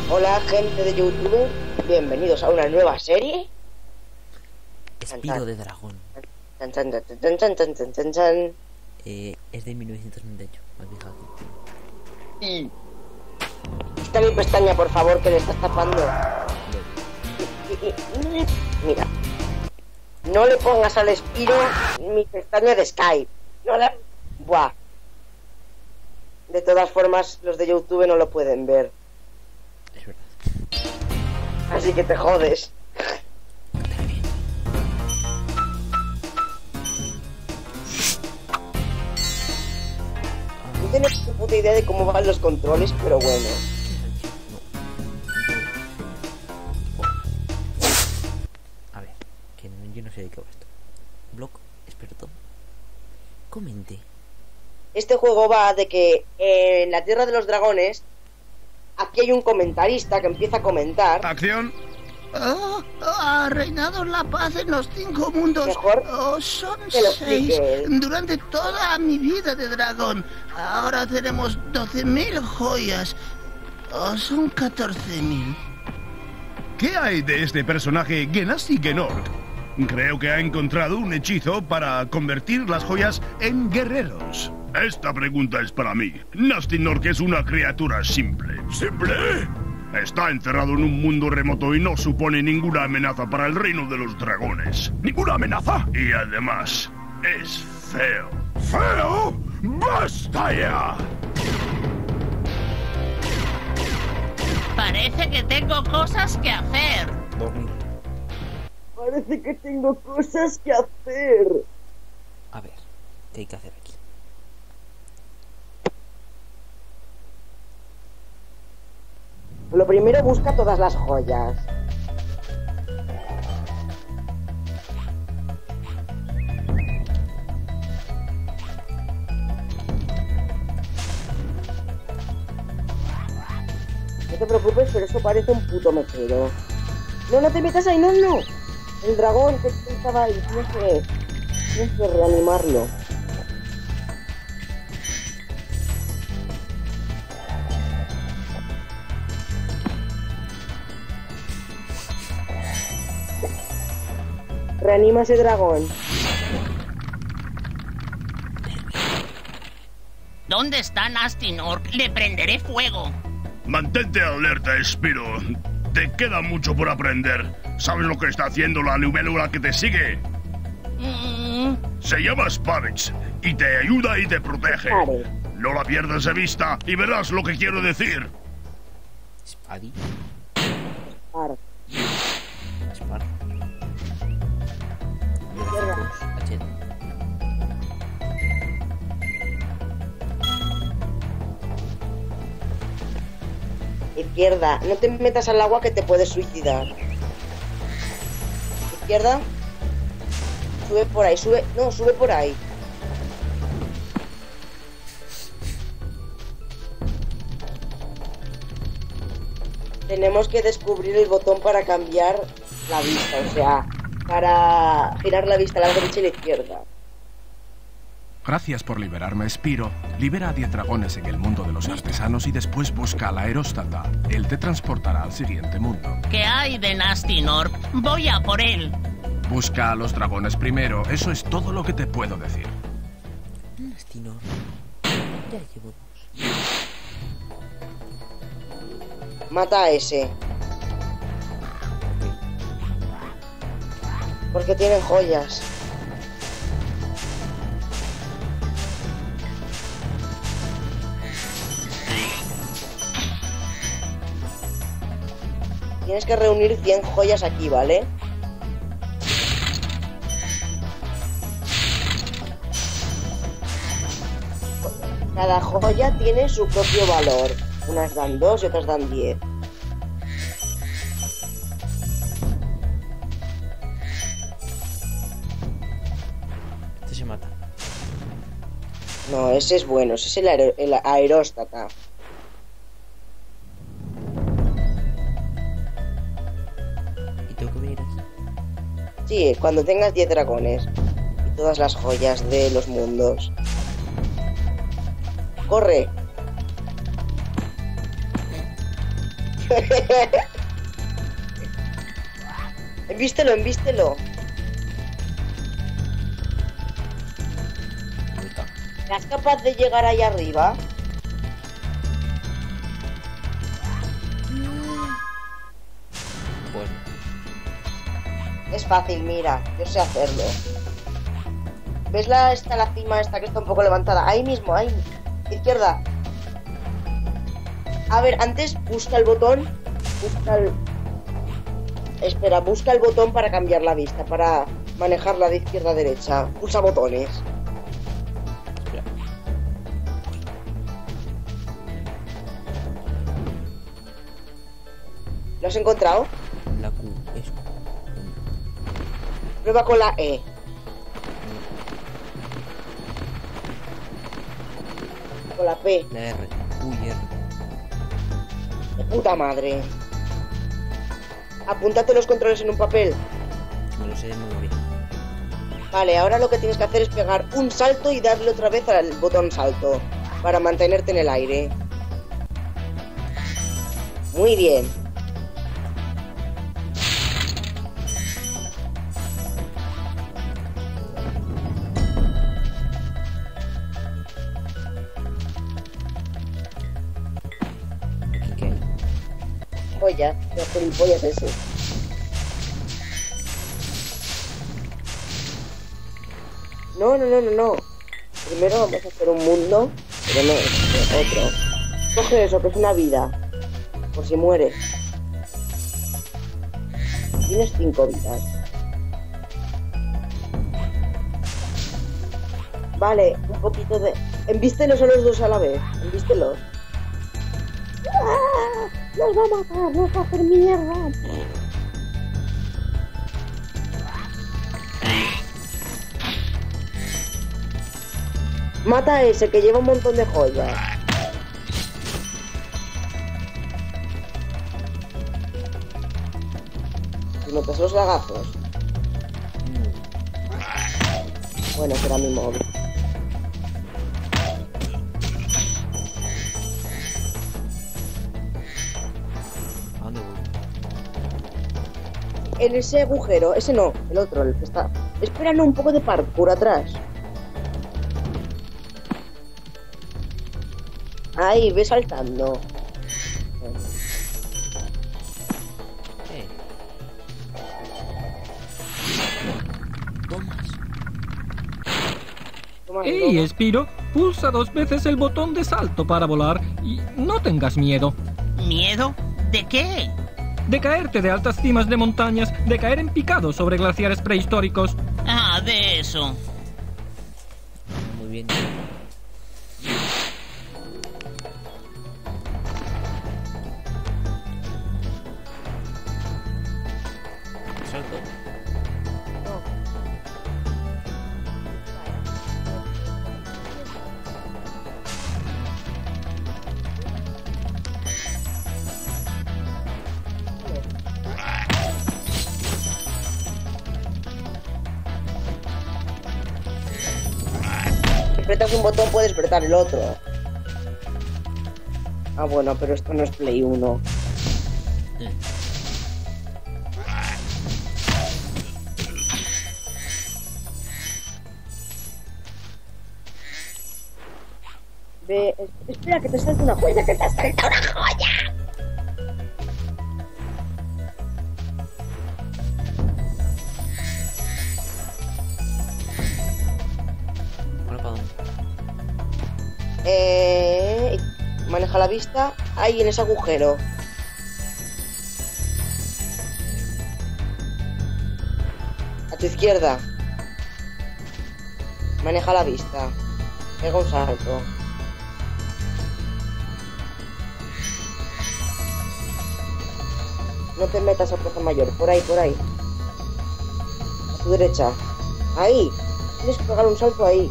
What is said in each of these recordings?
Hola gente de YouTube, bienvenidos a una nueva serie. Espiro de dragón. Es de 1998, me he fijado. Y quita mi pestaña, por favor, que le estás tapando. Mira, no le pongas al Espiro mi pestaña de Skype. No le... Buah. De todas formas, los de YouTube no lo pueden ver. Es verdad. Así que te jodes. No tengo ni puta idea de cómo van los controles, pero bueno. A ver, que yo no sé de qué va esto. Blog experto. Comente. Este juego va de que en la Tierra de los Dragones, aquí hay un comentarista que empieza a comentar. ¡Acción! Ha reinado la paz en los 5 mundos. Mejor son que lo 6 explique él. durante toda mi vida de dragón. Ahora tenemos 12.000 joyas. Son 14.000. ¿Qué hay de este personaje Genasi Genorg? Creo que ha encontrado un hechizo para convertir las joyas en guerreros. Esta pregunta es para mí. Gnasty Gnorc es una criatura simple. ¿Simple? Está encerrado en un mundo remoto y no supone ninguna amenaza para el reino de los dragones. ¿Ninguna amenaza? Y además, es feo. ¿Feo? ¡Basta ya! Parece que tengo cosas que hacer. Dormir. Parece que tengo cosas que hacer. A ver, ¿qué hay que hacer aquí? Lo primero, busca todas las joyas. No te preocupes, pero eso parece un puto mechero. No, no te metas ahí, no. El dragón que estaba ahí, tienes que reanimarlo. Reanima ese dragón. ¿Dónde está Gnasty Gnorc? Le prenderé fuego. Mantente alerta, Espiro. Te queda mucho por aprender. ¿Sabes lo que está haciendo la libélula que te sigue? Se llama Sparix y te ayuda y te protege. Vale. No la pierdas de vista y verás lo que quiero decir. Spadi. Ahora. Spar. Izquierda. HD. Izquierda, no te metas al agua que te puedes suicidar. Izquierda. Sube por ahí, sube. No, sube por ahí. Tenemos que descubrir el botón para cambiar la vista, o sea, para girar la vista a la derecha y a la izquierda. Gracias por liberarme, Espiro. Libera a 10 dragones en el mundo de los artesanos y después busca al aeróstata. Él te transportará al siguiente mundo. ¿Qué hay de Gnasty Gnorc? Voy a por él. Busca a los dragones primero. Eso es todo lo que te puedo decir. Gnasty Gnorc. Ya llevo 2. Mata a ese. Porque tienen joyas. Tienes que reunir 100 joyas aquí, ¿vale? Cada joya tiene su propio valor. Unas dan 2 y otras dan 10. Este se mata. No, ese es bueno, ese es el aeróstata. ¿Y tengo que venir aquí? Sí, cuando tengas 10 dragones y todas las joyas de los mundos. ¡Corre! Envístelo, envístelo. ¿Eres capaz de llegar ahí arriba? Bueno, Es fácil, mira. Yo sé hacerlo. ¿Ves la cima esta que está un poco levantada? Ahí mismo, ahí. Izquierda. A ver, antes busca el botón. Espera, busca el botón para cambiar la vista, para manejarla de izquierda a derecha. Pulsa botones. espera. ¿Lo has encontrado? La Q, eso. Prueba con la E. Con la P. La R. Uy, R. De puta madre. Apúntate los controles en un papel. Me lo sé de memoria. Vale, ahora lo que tienes que hacer es pegar un salto y darle otra vez al botón salto para mantenerte en el aire. Muy bien. ¿Aquí qué hay? Joya, qué gilipollas ese. No. Primero vamos a hacer un mundo, pero no, otro. Coge eso, que es una vida. Por si mueres. Tienes 5 vidas. Vale, un poquito de... Envístelos a los dos a la vez. Envístelos. ¡Ah! ¡Nos va a matar! ¡Nos va a hacer mierda! Mata a ese que lleva un montón de joyas. Y notas los lagazos. Bueno, será mi móvil. ¿A dónde voy? En ese agujero, ese no, el otro, el que está. Espera, no, un poco de parkour atrás. Ahí, ve saltando. Tomas. Toma, ¡Ey, toma. Spiro! Pulsa 2 veces el botón de salto para volar y no tengas miedo. ¿Miedo? ¿De qué? De caerte de altas cimas de montañas, de caer en picado sobre glaciares prehistóricos. Ah, de eso. Muy bien. Salto. Si apretas un botón puedes apretar el otro. Ah, bueno, pero esto no es Play 1. Ve, espera que te salte una joya, que te salta una joya. ¿Ahora para dónde? Maneja la vista ahí en ese agujero. A tu izquierda. Maneja la vista. Pega un salto. No te metas a Plaza Mayor. Por ahí, por ahí. A tu derecha. Ahí. Tienes que pegar un salto ahí.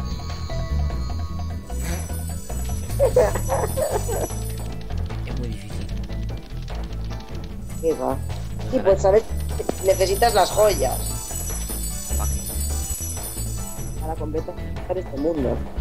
Es muy difícil. ¿Qué va? Sí, pues sabes, necesitas las joyas ¿Para qué? para completar este mundo.